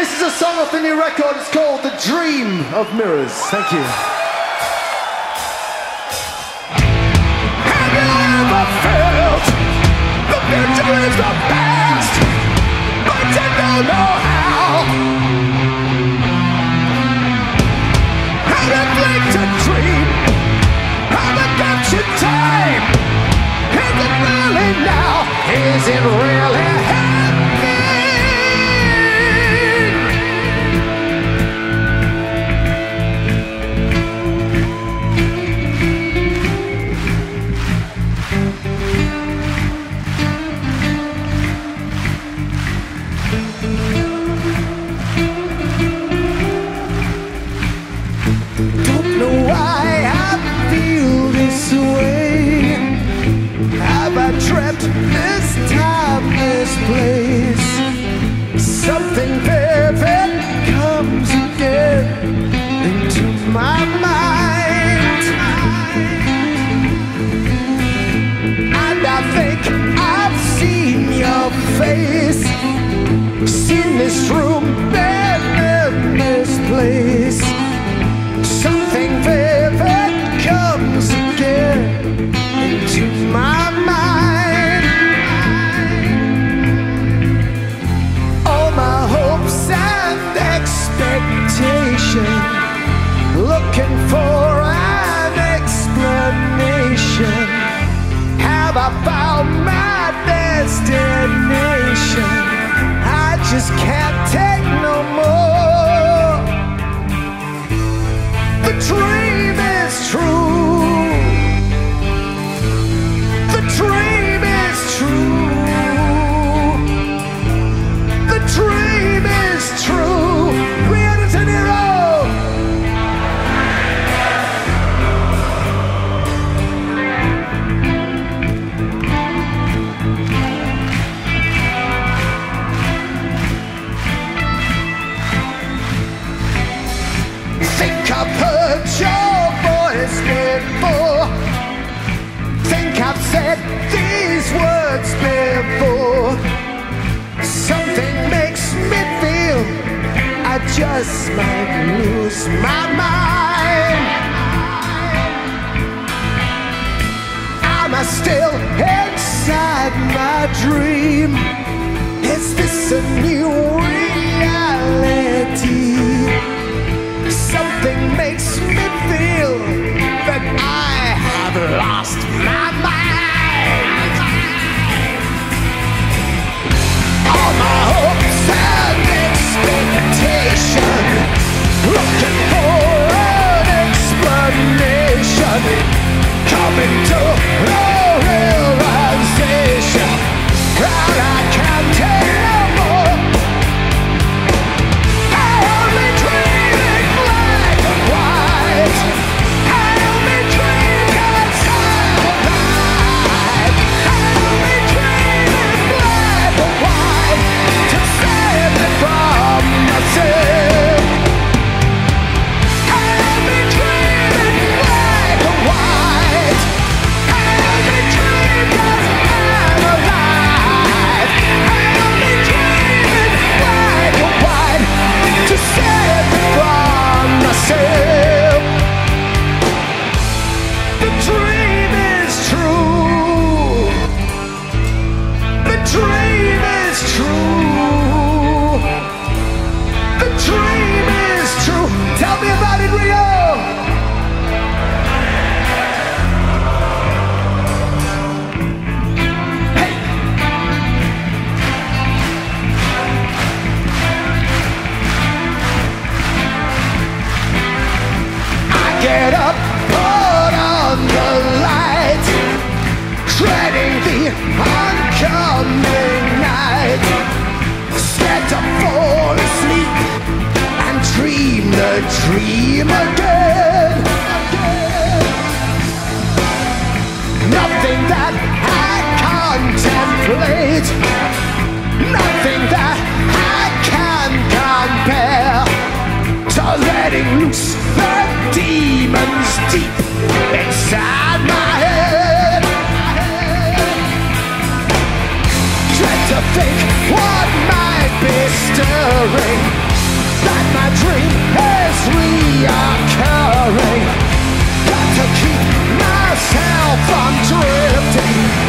This is a song off the new record. It's called The Dream of Mirrors. Thank you. Have you ever felt the future is the past, but you don't know how? Have you lived a dream? Have you got your time? Is it really now? Is it really happening? Don't know why I feel this way. Have I dreamt this time, this place? Something vivid comes again into my mind, and I think I've seen your face, seen this room, been in this place. Something vivid comes again into my mind. All my hopes and expectation, looking for an explanation. Have I found my destination? I just can't take no more. The dream is true. The dream is true. The dream is true. Rio de Janeiro. Think I've heard your voice before. Think I've said these words before. Something makes me feel I just might lose my mind. Am I still inside my dream? Is this a new reality? Something makes me feel that I have lost my mind. All my hopes and expectation, looking for an explanation, coming to no realization that I can't take no more. I only dream black and white. I only dream 'cause I'm alive. I only dream black and white to save me from myself. I only dream black and white. I only dream 'cause I'm alive. I only dream black and white to save me from myself. The dream is true. The dream is true. The dream is true. Tell me about it, Rio. Hey. I get up, put on the light, treading the oncoming night, scared to fall asleep and dream the dream again. Nothing that I contemplate, nothing that I can compare to letting loose the demons deep inside my head. Dread to think what might be stirring that my dream is reoccurring. Got to keep myself from drifting.